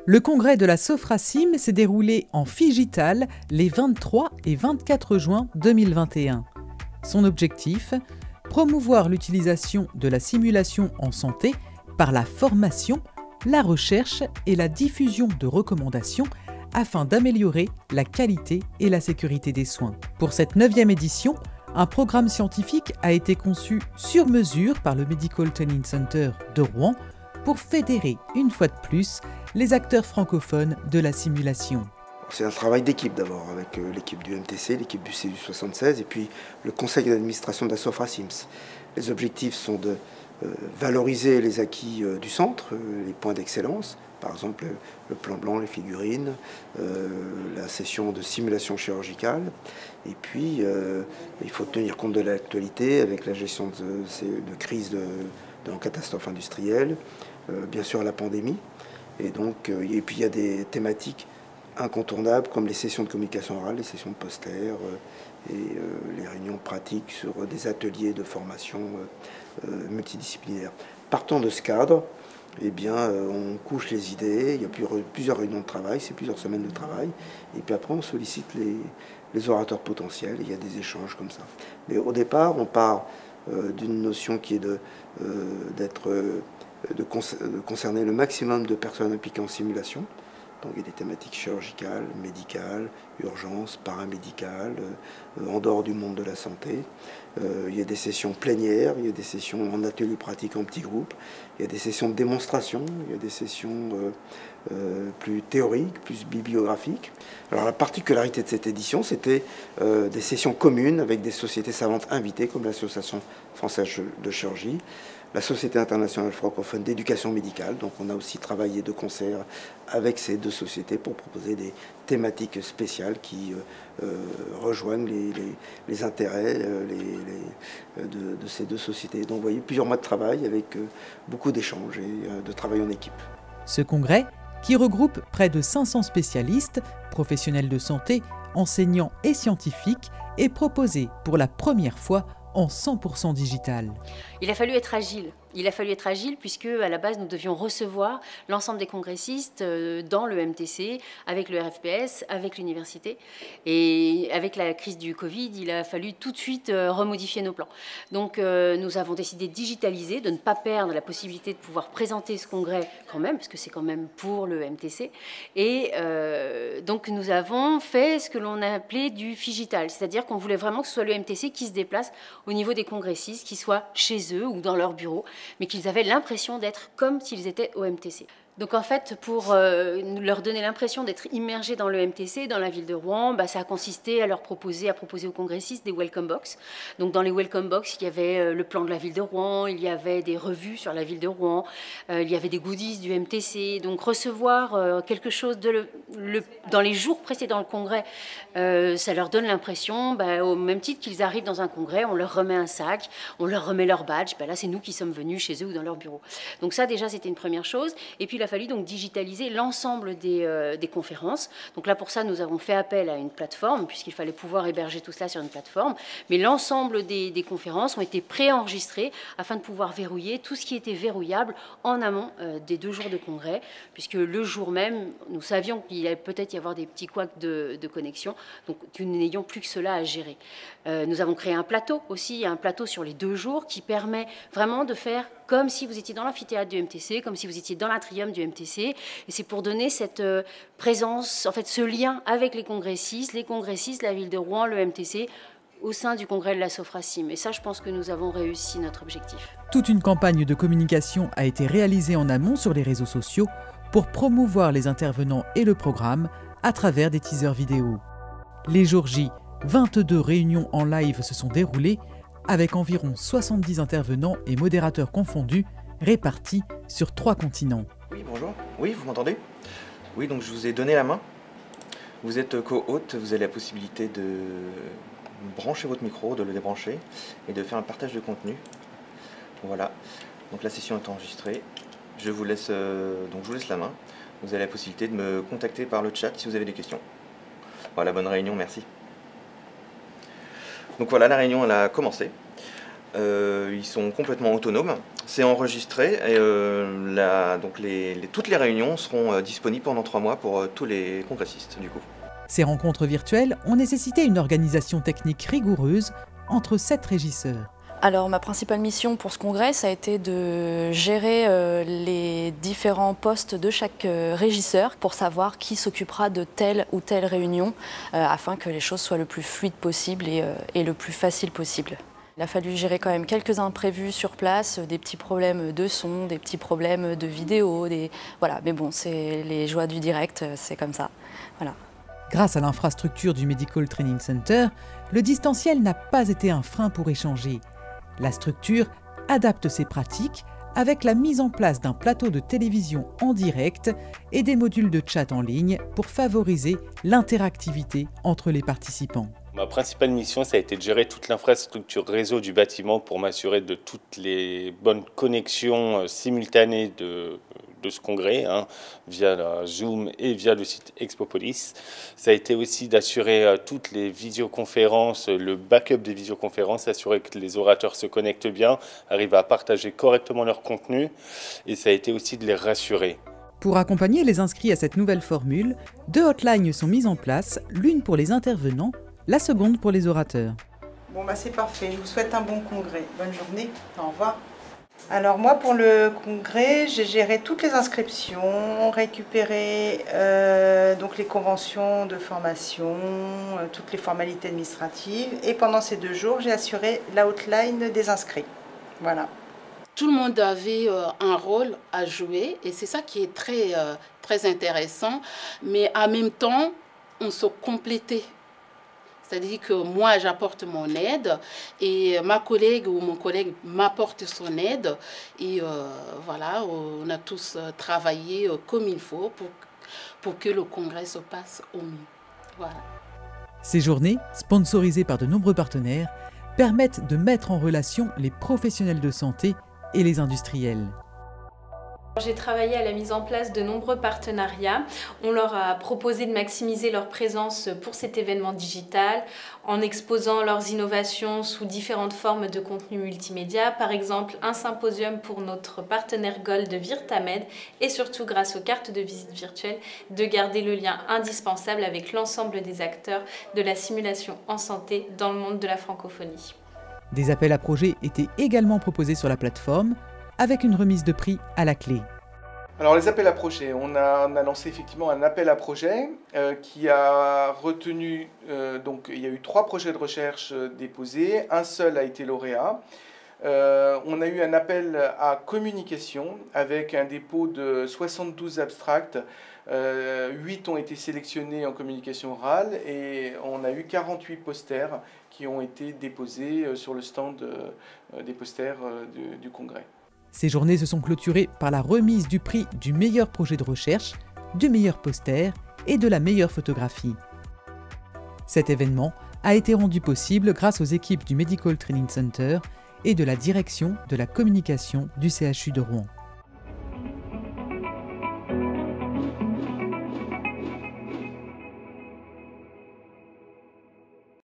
Le congrès de la Sofrasim s'est déroulé en Figital les 23 et 24 juin 2021. Son objectif, promouvoir l'utilisation de la simulation en santé par la formation, la recherche et la diffusion de recommandations afin d'améliorer la qualité et la sécurité des soins. Pour cette 9e édition, un programme scientifique a été conçu sur mesure par le Medical Training Center de Rouen pour fédérer une fois de plus les acteurs francophones de la simulation. C'est un travail d'équipe d'abord, avec l'équipe du MTC, l'équipe du CU76 et puis le conseil d'administration de la Sofrasim. Les objectifs sont de valoriser les acquis du centre, les points d'excellence, par exemple le plan blanc, les figurines, la session de simulation chirurgicale. Et puis il faut tenir compte de l'actualité avec la gestion de crise de catastrophes industrielles, bien sûr la pandémie. Et puis il y a des thématiques incontournables comme les sessions de communication orale, les sessions de poster et les réunions pratiques sur des ateliers de formation multidisciplinaires. Partant de ce cadre, eh bien, on couche les idées, il y a plusieurs réunions de travail, c'est plusieurs semaines de travail, et puis après on sollicite les orateurs potentiels, et il y a des échanges comme ça. Mais au départ, on part d'une notion qui est de concerner le maximum de personnes impliquées en simulation. Donc il y a des thématiques chirurgicales, médicales, urgences, paramédicales, en dehors du monde de la santé. Il y a des sessions plénières, il y a des sessions en atelier pratique en petits groupes, il y a des sessions de démonstration, il y a des sessions plus théoriques, plus bibliographiques. Alors la particularité de cette édition, c'était des sessions communes avec des sociétés savantes invitées, comme l'Association française de chirurgie, la Société internationale francophone d'éducation médicale. Donc on a aussi travaillé de concert avec ces deux sociétés pour proposer des thématiques spéciales qui rejoignent les intérêts de ces deux sociétés. Donc vous voyez, plusieurs mois de travail avec beaucoup d'échanges et de travail en équipe. Ce congrès, qui regroupe près de 500 spécialistes, professionnels de santé, enseignants et scientifiques, est proposé pour la première fois en 100% digital. Il a fallu être agile. Il a fallu être agile puisque à la base nous devions recevoir l'ensemble des congressistes dans le MTC, avec le RFPS, avec l'université. Et avec la crise du Covid, il a fallu tout de suite remodifier nos plans. Donc nous avons décidé de digitaliser, de ne pas perdre la possibilité de pouvoir présenter ce congrès quand même, parce que c'est quand même pour le MTC. Et donc nous avons fait ce que l'on a appelé du Figital, c'est-à-dire qu'on voulait vraiment que ce soit le MTC qui se déplace au niveau des congressistes, qui soient chez eux ou dans leur bureau, mais qu'ils avaient l'impression d'être comme s'ils étaient au MTC. Donc en fait, pour leur donner l'impression d'être immergés dans le MTC, dans la ville de Rouen, ça a consisté à proposer aux congressistes des welcome box. Donc dans les welcome box, il y avait le plan de la ville de Rouen, il y avait des revues sur la ville de Rouen, il y avait des goodies du MTC. Donc recevoir quelque chose dans les jours précédant le congrès, ça leur donne l'impression, au même titre qu'ils arrivent dans un congrès, on leur remet un sac, on leur remet leur badge, là c'est nous qui sommes venus chez eux ou dans leur bureau. Donc ça déjà c'était une première chose. Et puis il a fallu donc digitaliser l'ensemble des conférences. Donc là, pour ça, nous avons fait appel à une plateforme, puisqu'il fallait pouvoir héberger tout cela sur une plateforme. Mais l'ensemble des conférences ont été préenregistrées afin de pouvoir verrouiller tout ce qui était verrouillable en amont des 2 jours de congrès, puisque le jour même, nous savions qu'il allait peut-être y avoir des petits couacs de connexion, donc nous n'ayons plus que cela à gérer. Nous avons créé un plateau aussi, un plateau sur les 2 jours qui permet vraiment de faire comme si vous étiez dans l'amphithéâtre du MTC, comme si vous étiez dans l'atrium du MTC. Et c'est pour donner cette présence, en fait, ce lien avec les congressistes, la ville de Rouen, le MTC, au sein du congrès de la Sofrasim. Et ça, je pense que nous avons réussi notre objectif. Toute une campagne de communication a été réalisée en amont sur les réseaux sociaux pour promouvoir les intervenants et le programme à travers des teasers vidéo. Les jours J, 22 réunions en live se sont déroulées avec environ 70 intervenants et modérateurs confondus, répartis sur 3 continents. Oui, bonjour. Oui, vous m'entendez? Oui, donc je vous ai donné la main. Vous êtes co-hôte, vous avez la possibilité de brancher votre micro, de le débrancher et de faire un partage de contenu. Voilà. Donc la session est enregistrée. Je vous laisse la main. Vous avez la possibilité de me contacter par le chat si vous avez des questions. Voilà, bonne réunion, merci. Donc voilà, la réunion elle a commencé. Ils sont complètement autonomes. C'est enregistré et toutes les réunions seront disponibles pendant 3 mois pour tous les congressistes du coup. Ces rencontres virtuelles ont nécessité une organisation technique rigoureuse entre 7 régisseurs. Alors ma principale mission pour ce congrès, ça a été de gérer les différents postes de chaque régisseur pour savoir qui s'occupera de telle ou telle réunion afin que les choses soient le plus fluides possible et le plus facile possible. Il a fallu gérer quand même quelques imprévus sur place, des petits problèmes de son, des petits problèmes de vidéo, voilà. Mais bon, c'est les joies du direct, c'est comme ça. Voilà. Grâce à l'infrastructure du Medical Training Center, le distanciel n'a pas été un frein pour échanger. La structure adapte ses pratiques avec la mise en place d'un plateau de télévision en direct et des modules de chat en ligne pour favoriser l'interactivité entre les participants. Ma principale mission, ça a été de gérer toute l'infrastructure réseau du bâtiment pour m'assurer de toutes les bonnes connexions simultanées de ce congrès, via la Zoom et via le site Expopolis. Ça a été aussi d'assurer toutes les visioconférences, le backup des visioconférences, assurer que les orateurs se connectent bien, arrivent à partager correctement leur contenu, et ça a été aussi de les rassurer. Pour accompagner les inscrits à cette nouvelle formule, 2 hotlines sont mises en place, l'une pour les intervenants, la seconde pour les orateurs. Bon c'est parfait, je vous souhaite un bon congrès. Bonne journée, au revoir. Alors moi pour le congrès, j'ai géré toutes les inscriptions, récupéré donc les conventions de formation, toutes les formalités administratives, et pendant ces 2 jours, j'ai assuré la hotline des inscrits. Voilà. Tout le monde avait un rôle à jouer et c'est ça qui est très intéressant, mais en même temps, on se complétait. C'est-à-dire que moi, j'apporte mon aide et ma collègue ou mon collègue m'apporte son aide. Et voilà, on a tous travaillé comme il faut pour que le congrès se passe au mieux. Voilà. Ces journées, sponsorisées par de nombreux partenaires, permettent de mettre en relation les professionnels de santé et les industriels. J'ai travaillé à la mise en place de nombreux partenariats. On leur a proposé de maximiser leur présence pour cet événement digital en exposant leurs innovations sous différentes formes de contenu multimédia. Par exemple, un symposium pour notre partenaire Gold Virtamed et surtout grâce aux cartes de visite virtuelles, de garder le lien indispensable avec l'ensemble des acteurs de la simulation en santé dans le monde de la francophonie. Des appels à projets étaient également proposés sur la plateforme, avec une remise de prix à la clé. Alors les appels à projets, on a lancé effectivement un appel à projet qui a retenu, donc il y a eu 3 projets de recherche déposés, un seul a été lauréat. On a eu un appel à communication avec un dépôt de 72 abstracts, 8 ont été sélectionnés en communication orale et on a eu 48 posters qui ont été déposés sur le stand des posters du congrès. Ces journées se sont clôturées par la remise du prix du meilleur projet de recherche, du meilleur poster et de la meilleure photographie. Cet événement a été rendu possible grâce aux équipes du Medical Training Center et de la direction de la communication du CHU de Rouen.